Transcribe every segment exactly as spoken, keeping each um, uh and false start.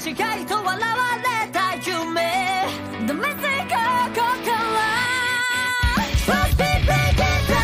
しがりと笑われた夢ダメせここからLet's be breaking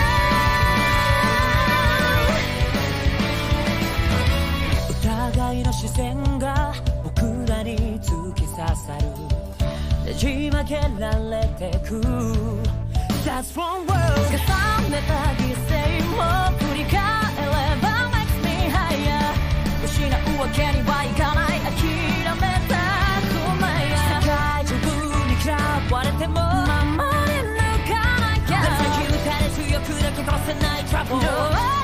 down 疑いの視線が僕らに突き刺さるねじ曲げられてく That's one world 重ねた犠牲も振り返れば Makes me higher 失うわけにはいかない諦めたくない世界中に嫌われても守り抜かなきゃ打たれ強くだけ殺せない Trouble